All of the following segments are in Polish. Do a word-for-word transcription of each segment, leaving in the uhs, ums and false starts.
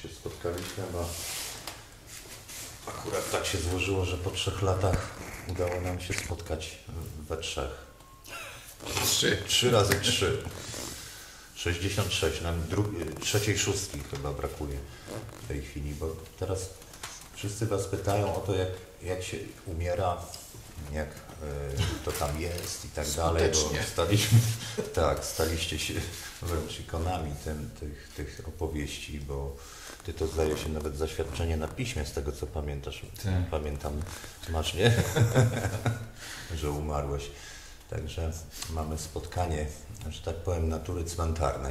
się spotkaliśmy, bo akurat tak się złożyło, że po trzech latach udało nam się spotkać we trzech. Trzy. Trzy razy trzy. sześćdziesiąt sześć, nam drugi, trzeciej szóstki chyba brakuje w tej chwili, bo teraz wszyscy was pytają o to, jak, jak się umiera, jak y, to tam jest i tak dalej, bo staliśmy, tak, staliście się wręcz ikonami tym, tych, tych opowieści, bo ty to zdaje się nawet zaświadczenie na piśmie, z tego co pamiętasz, tak. Pamiętam, masz, nie? Że umarłeś. Także mamy spotkanie, że tak powiem, natury cmentarnej.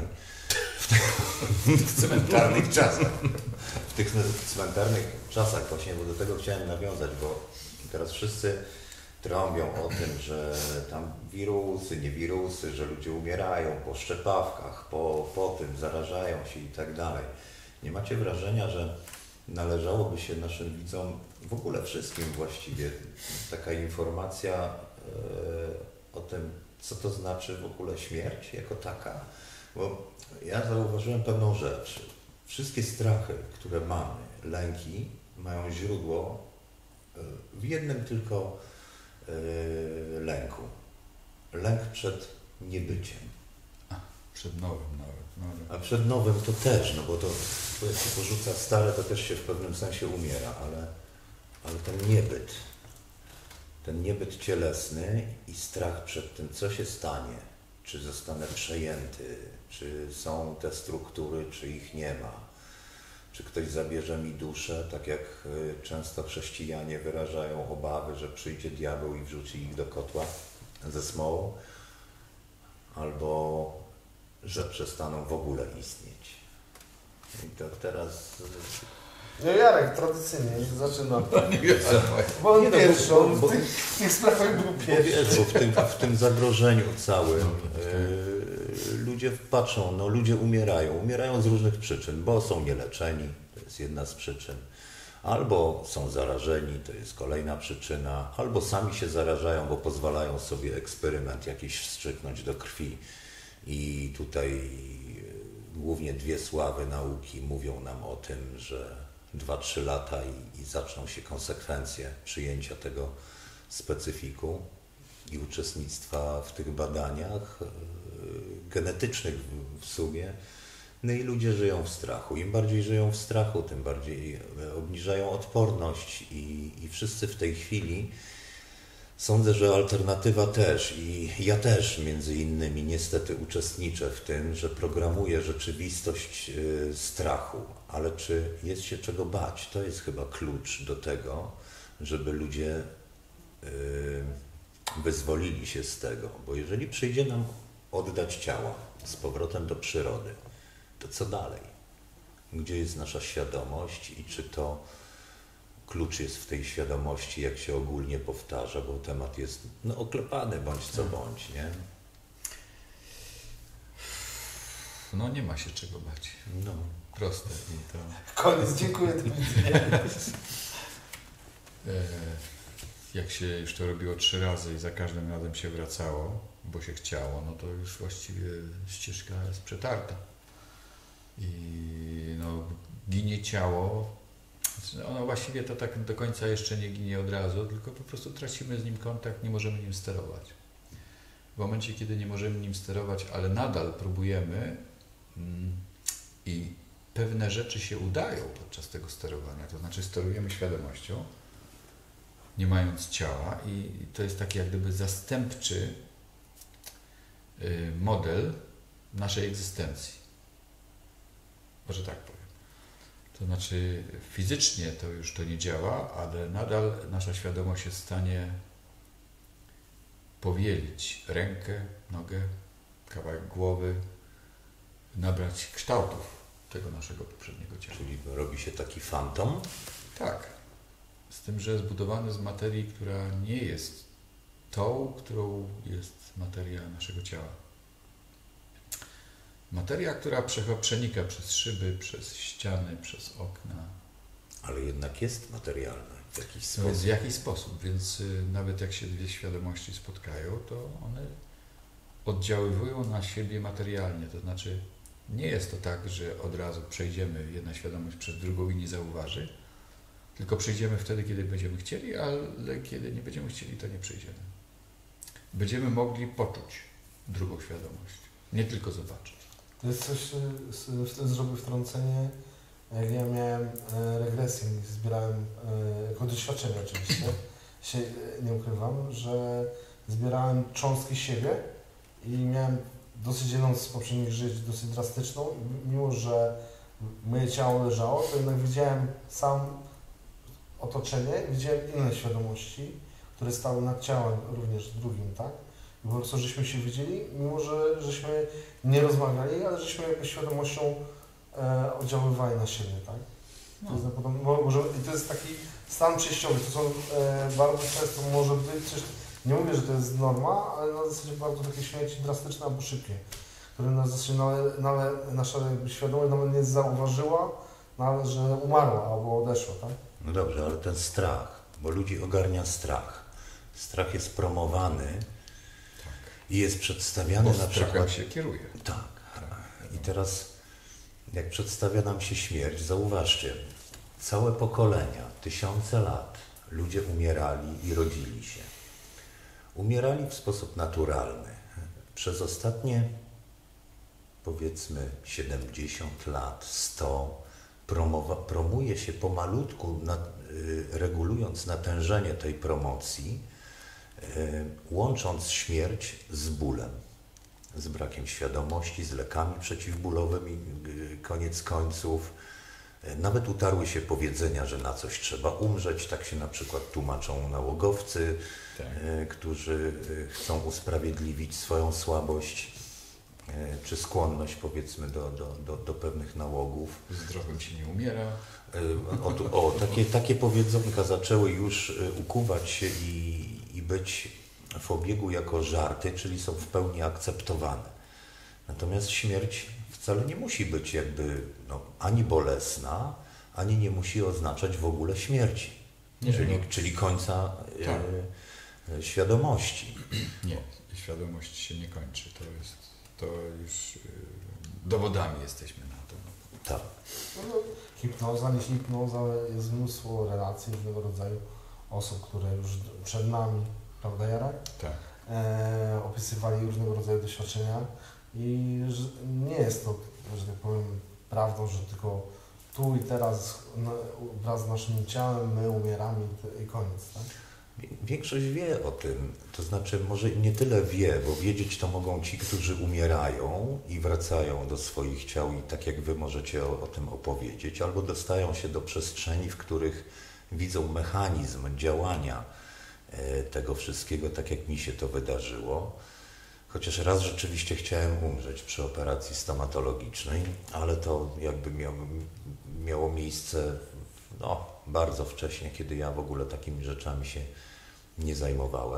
W cmentarnych czasach. W tych cmentarnych czasach właśnie, bo do tego chciałem nawiązać, bo teraz wszyscy trąbią o tym, że tam wirusy, nie wirusy, że ludzie umierają po szczepawkach, po, po tym, zarażają się i tak dalej. Nie macie wrażenia, że należałoby się naszym widzom, w ogóle wszystkim właściwie, taka informacja yy, o tym, co to znaczy w ogóle śmierć jako taka? Bo ja zauważyłem pewną rzecz. Wszystkie strachy, które mamy, lęki, mają źródło w jednym tylko yy, lęku. Lęk przed niebyciem. A, przed nowym nawet. No, A przed nowym to też, no bo to, to jak się porzuca stare, to też się w pewnym sensie umiera, ale, ale ten niebyt, ten niebyt cielesny i strach przed tym, co się stanie, czy zostanę przejęty, czy są te struktury, czy ich nie ma, czy ktoś zabierze mi duszę, tak jak często chrześcijanie wyrażają obawy, że przyjdzie diabeł i wrzuci ich do kotła ze smołą, albo że przestaną w ogóle istnieć. I to teraz... No Jarek tradycyjnie zaczyna. Bo on pierwszy, on w tych, w tych sprawach był pierwszy. Bo w tym, w tym zagrożeniu całym yy, ludzie patrzą, no ludzie umierają. Umierają z różnych przyczyn, bo są nieleczeni, to jest jedna z przyczyn. Albo są zarażeni, to jest kolejna przyczyna. Albo sami się zarażają, bo pozwalają sobie eksperyment jakiś wstrzyknąć do krwi. I tutaj głównie dwie sławy nauki mówią nam o tym, że dwa trzy lata i, i zaczną się konsekwencje przyjęcia tego specyfiku i uczestnictwa w tych badaniach yy, genetycznych w, w sumie. No i ludzie żyją w strachu. Im bardziej żyją w strachu, tym bardziej obniżają odporność i, i wszyscy w tej chwili sądzę, że alternatywa też i ja też między innymi niestety uczestniczę w tym, że programuję rzeczywistość y, strachu, ale czy jest się czego bać? To jest chyba klucz do tego, żeby ludzie y, wyzwolili się z tego, bo jeżeli przyjdzie nam oddać ciała z powrotem do przyrody, to co dalej? Gdzie jest nasza świadomość i czy to klucz jest w tej świadomości, jak się ogólnie powtarza, bo temat jest no, oklepany bądź co bądź, nie? No nie ma się czego bać. No. Proste. I to... Koniec, dziękuję. Jak się już to robiło trzy razy i za każdym razem się wracało, bo się chciało, no to już właściwie ścieżka jest przetarta. I no, ginie ciało. Ono właściwie to tak do końca jeszcze nie ginie od razu, tylko po prostu tracimy z nim kontakt, nie możemy nim sterować. W momencie, kiedy nie możemy nim sterować, ale nadal próbujemy mm, i pewne rzeczy się udają podczas tego sterowania, to znaczy sterujemy świadomością, nie mając ciała i to jest taki jak gdyby zastępczy y, model naszej egzystencji. Może tak powiem. To znaczy fizycznie to już to nie działa, ale nadal nasza świadomość jest w stanie powielić rękę, nogę, kawałek głowy, nabrać kształtów tego naszego poprzedniego ciała. Czyli robi się taki fantom? Tak. Z tym, że zbudowany z materii, która nie jest tą, którą jest materia naszego ciała. Materia, która przenika przez szyby, przez ściany, przez okna. Ale jednak jest materialna w jakiś No sposób. jest w jakiś sposób, więc y, nawet jak się dwie świadomości spotkają, to one oddziaływują na siebie materialnie, to znaczy Nie jest to tak, że od razu przejdziemy jedna świadomość przez drugą i nie zauważy, tylko przejdziemy wtedy, kiedy będziemy chcieli, ale kiedy nie będziemy chcieli, to nie przejdziemy. Będziemy mogli poczuć drugą świadomość, nie tylko zobaczyć. To jest coś, y, wtedy zrobię wtrącenie, jak ja miałem e, regresję i zbierałem, e, jako doświadczenie oczywiście, się nie ukrywam, że zbierałem cząstki siebie i miałem dosyć jedną z poprzednich żyć dosyć drastyczną. Mimo że moje ciało leżało, to jednak widziałem sam otoczenie, widziałem inne świadomości, które stały nad ciałem również drugim, tak? I po prostu żeśmy się widzieli, mimo że żeśmy nie rozmawiali, ale żeśmy jakby świadomością e, oddziaływali na siebie, tak? No. To jest, napodobne- mo- może, I to jest taki stan przejściowy, to są e, bardzo często może być coś, nie mówię, że to jest norma, ale na zasadzie bardzo takie śmierci drastyczne albo szybkie, które na zasadzie nale, nale, nasza jakby świadomość nawet nie zauważyła, no, ale że umarła albo odeszła, tak? No dobrze, ale ten strach, bo ludzi ogarnia strach. Strach jest promowany i jest przedstawiany Bo na strachem przykład... się kieruje. Tak. I teraz jak przedstawia nam się śmierć, zauważcie, całe pokolenia, tysiące lat ludzie umierali i rodzili się. Umierali w sposób naturalny. Przez ostatnie, powiedzmy, siedemdziesiąt lat, sto, promowa, promuje się pomalutku, nad, y, regulując natężenie tej promocji, y, łącząc śmierć z bólem, z brakiem świadomości, z lekami przeciwbólowymi, y, koniec końców. Y, nawet utarły się powiedzenia, że na coś trzeba umrzeć, tak się na przykład tłumaczą nałogowcy, Tak. y, którzy y, chcą usprawiedliwić swoją słabość y, czy skłonność, powiedzmy, do, do, do, do pewnych nałogów. Zdrowym się nie umiera. Y, O, tu- o takie, takie powiedzonka zaczęły już y, ukuwać się i, i być w obiegu jako żarty, czyli są w pełni akceptowane. Natomiast śmierć wcale nie musi być jakby no, ani bolesna, ani nie musi oznaczać w ogóle śmierci, Nie, czyli, no. czyli końca y, Tak. y, świadomości. Nie, świadomość się nie kończy. To jest, to już yy, dowodami jesteśmy na to. Tak. No, no, hipnoza, nie hipnoza, ale jest mnóstwo relacji różnego rodzaju osób, które już przed nami, prawda Jarek? Tak. E, opisywali różnego rodzaju doświadczenia i że nie jest to, że tak powiem, prawdą, że tylko tu i teraz no, wraz z naszym ciałem my umieramy i te- i koniec, tak? Większość wie o tym, to znaczy może nie tyle wie, bo wiedzieć to mogą ci, którzy umierają i wracają do swoich ciał i tak jak wy możecie o, o tym opowiedzieć, albo dostają się do przestrzeni, w których widzą mechanizm działania e, tego wszystkiego, tak jak mi się to wydarzyło. Chociaż raz rzeczywiście chciałem umrzeć przy operacji stomatologicznej, ale to jakby miało, miało miejsce no, bardzo wcześnie, kiedy ja w ogóle takimi rzeczami się nie zajmowałem.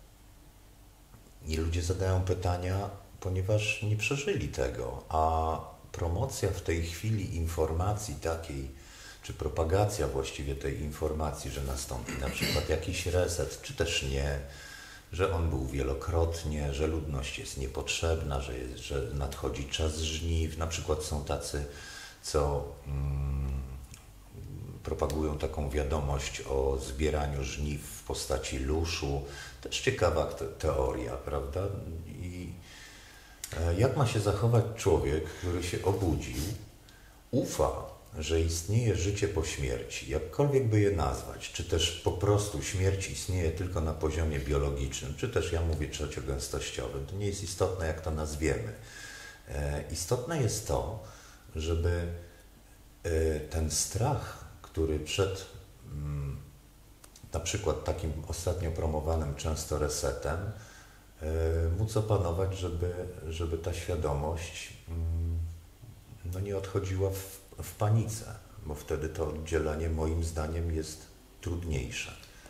I ludzie zadają pytania, ponieważ nie przeżyli tego, a promocja w tej chwili informacji takiej, czy propagacja właściwie tej informacji, że nastąpi na przykład jakiś reset, czy też nie, że on był wielokrotnie, że ludność jest niepotrzebna, że, jest, że nadchodzi czas żniw. Na przykład są tacy, co mm, propagują taką wiadomość o zbieraniu żniw w postaci luszu. Też ciekawa te, teoria, prawda? I e, jak ma się zachować człowiek, który się obudził, ufa, że istnieje życie po śmierci, jakkolwiek by je nazwać, czy też po prostu śmierć istnieje tylko na poziomie biologicznym, czy też ja mówię trzeciogęstościowym, to nie jest istotne, jak to nazwiemy. E, istotne jest to, żeby e, ten strach, który przed mm, na przykład takim ostatnio promowanym często resetem, e, móc opanować, żeby, żeby ta świadomość mm, no nie odchodziła w w panice, bo wtedy to oddzielenie moim zdaniem jest trudniejsze.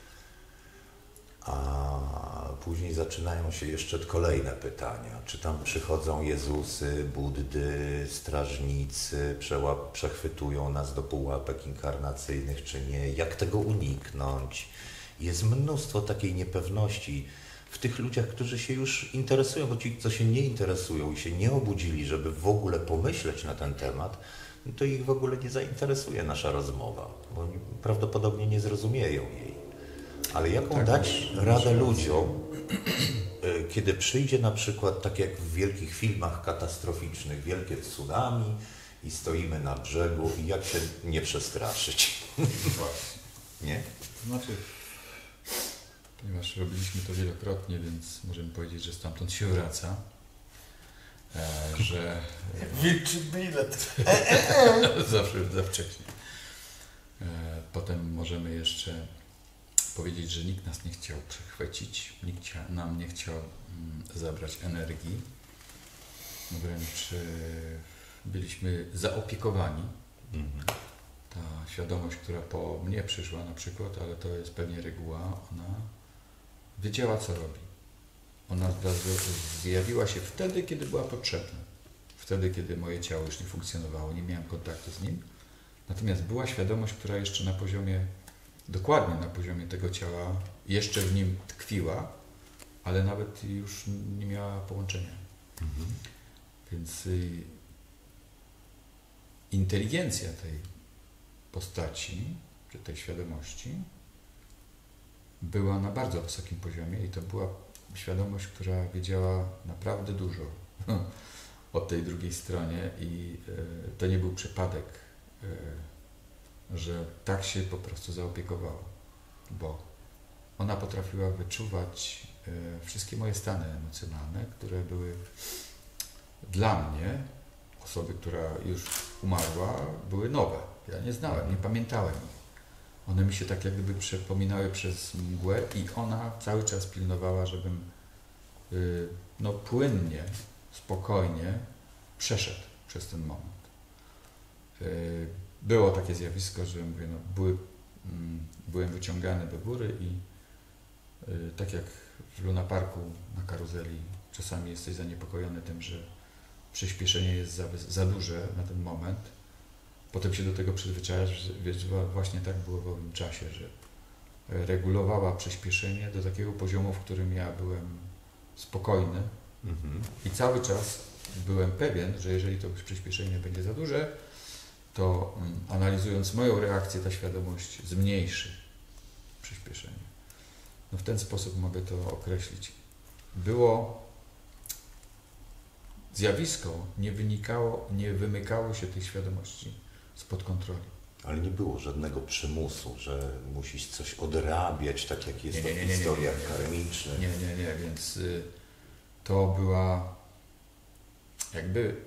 A później zaczynają się jeszcze kolejne pytania, czy tam przychodzą Jezusy, Buddy, strażnicy, przełap, przechwytują nas do pułapek inkarnacyjnych, czy nie, jak tego uniknąć. Jest mnóstwo takiej niepewności w w tych ludziach, którzy się już interesują, bo ci, co się nie interesują i się nie obudzili, żeby w ogóle pomyśleć na ten temat, no to ich w ogóle nie zainteresuje nasza rozmowa, bo oni prawdopodobnie nie zrozumieją jej. Ale jaką Tak, dać masz- radę masz ludziom, y, kiedy przyjdzie na przykład, tak jak w wielkich filmach katastroficznych, wielkie tsunami i stoimy na brzegu i jak się nie przestraszyć, Właśnie. nie? To znaczy, ponieważ robiliśmy to wielokrotnie, więc możemy powiedzieć, że stamtąd się wraca, e, że Wilczy bilet. zawsze za wcześnie. E, potem możemy jeszcze powiedzieć, że nikt nas nie chciał przechwycić, nikt chcia- nam nie chciał mm, zabrać energii. Wręcz e, byliśmy zaopiekowani. Mhm. Ta świadomość, która po mnie przyszła na przykład, ale to jest pewnie reguła, ona wiedziała, co robi. Ona zda- zjawiła się wtedy, kiedy była potrzebna. Wtedy, kiedy moje ciało już nie funkcjonowało, nie miałem kontaktu z nim. Natomiast była świadomość, która jeszcze na poziomie, dokładnie na poziomie tego ciała, jeszcze w nim tkwiła, ale nawet już nie miała połączenia. Mhm. Więc y, inteligencja tej postaci, czy tej świadomości była na bardzo wysokim poziomie i to była świadomość, która wiedziała naprawdę dużo o tej drugiej stronie i y, to nie był przypadek, y, że tak się po prostu zaopiekowała, bo ona potrafiła wyczuwać y, wszystkie moje stany emocjonalne, które były dla mnie, osoby, która już umarła, były nowe. Ja nie znałem, nie pamiętałem ich. One mi się tak jak gdyby przypominały przez mgłę i ona cały czas pilnowała, żebym y, no, płynnie, spokojnie przeszedł przez ten moment. Y, było takie zjawisko, że mówię, no, były, mm, byłem wyciągany do góry i y, tak jak w Luna Parku na karuzeli czasami jesteś zaniepokojony tym, że przyspieszenie jest za, za duże na ten moment. Potem się do tego przyzwyczajasz, że wiesz, właśnie tak było w owym czasie, że regulowała przyspieszenie do takiego poziomu, w którym ja byłem spokojny Mhm. i cały czas byłem pewien, że jeżeli to przyspieszenie będzie za duże, to mm, analizując moją reakcję, ta świadomość zmniejszy przyspieszenie. No w ten sposób mogę to określić. Było zjawisko, nie wynikało, nie wymykało się tej świadomości spod kontroli. Ale nie było żadnego przymusu, że musisz coś odrabiać, tak jak jest Nie, to nie, w nie, nie, nie, historiach nie, nie. karmicznych. Nie, nie, nie, więc y, to była jakby,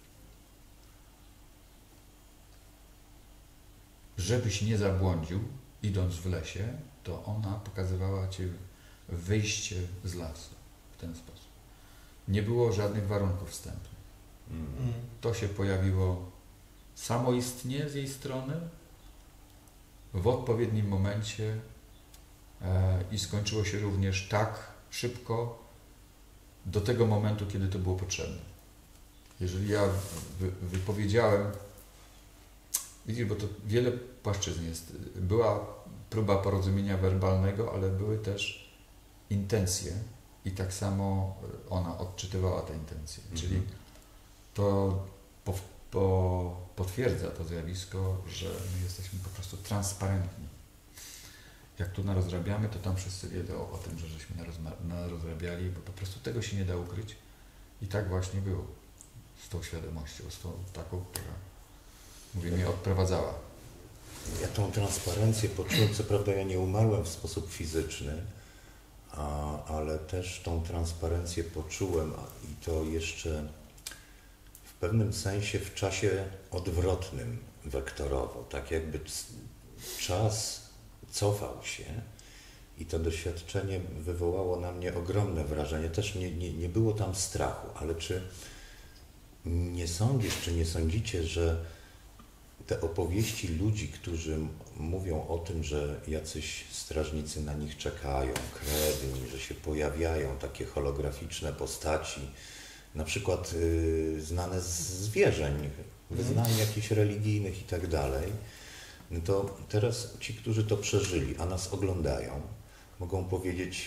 żebyś nie zabłądził, idąc w lesie, to ona pokazywała Ci wyjście z lasu w ten sposób. Nie było żadnych warunków wstępnych. Mhm. To się pojawiło samoistnie z jej strony, w odpowiednim momencie e, i skończyło się również tak szybko do tego momentu, kiedy to było potrzebne. Jeżeli ja wy, wypowiedziałem, widzisz, bo to wiele płaszczyzn jest. Była próba porozumienia werbalnego, ale były też intencje i tak samo ona odczytywała te intencje. Mhm. Czyli to po, po, potwierdza to zjawisko, że my jesteśmy po prostu transparentni. Jak tu narozrabiamy, to tam wszyscy wiedzą o tym, że żeśmy narozma- narozrabiali, bo po prostu tego się nie da ukryć. I tak właśnie było z tą świadomością, z tą taką, która, mówię, mnie odprowadzała. Ja tą transparencję poczułem, co prawda ja nie umarłem w sposób fizyczny, a, ale też tą transparencję poczułem a, i to jeszcze w pewnym sensie w czasie odwrotnym wektorowo, tak jakby c- czas cofał się i to doświadczenie wywołało na mnie ogromne wrażenie. Też nie, nie, nie było tam strachu, ale czy nie sądzisz, czy nie sądzicie, że te opowieści ludzi, którzy m- mówią o tym, że jacyś strażnicy na nich czekają, krewni, że się pojawiają takie holograficzne postaci, na przykład y, znane z zwierzeń, wyznań jakichś religijnych i tak dalej, no to teraz ci, którzy to przeżyli, a nas oglądają, mogą powiedzieć,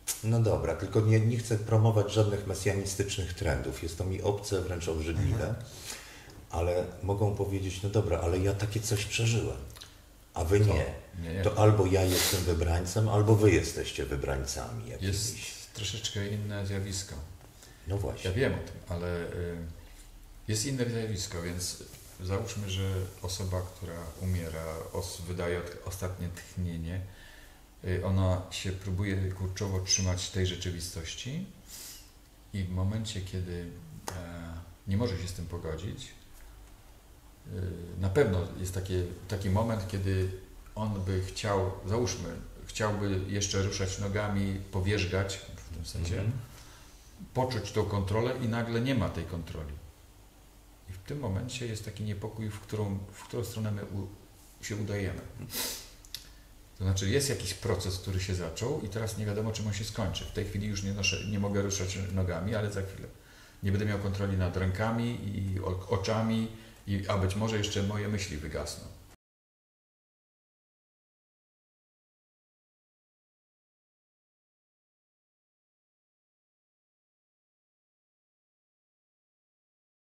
No dobra, tylko nie, nie chcę promować żadnych mesjanistycznych trendów. Jest to mi obce, wręcz obrzydliwe. Mhm. Ale mogą powiedzieć, no dobra, ale ja takie coś przeżyłem, a wy To- nie. nie, nie. To albo ja jestem wybrańcem, albo wy jesteście wybrańcami jakimiś. Jest troszeczkę inne zjawisko. No Ja właśnie. wiem o tym, ale y, jest inne zjawisko, więc załóżmy, że osoba, która umiera, os, wydaje od- ostatnie tchnienie, y, ona się próbuje kurczowo trzymać tej rzeczywistości i w momencie, kiedy e, nie może się z tym pogodzić, y, na pewno jest taki, taki moment, kiedy on by chciał, załóżmy, chciałby jeszcze ruszać nogami, powierzgać w tym sensie, Mhm. poczuć tą kontrolę i nagle nie ma tej kontroli. I w tym momencie jest taki niepokój, w którą, w którą stronę my u, się udajemy. To znaczy jest jakiś proces, który się zaczął i teraz nie wiadomo, czym on się skończy. W tej chwili już nie, noszę, nie mogę ruszać nogami, ale za chwilę. Nie będę miał kontroli nad rękami i o- oczami, i, a być może jeszcze moje myśli wygasną.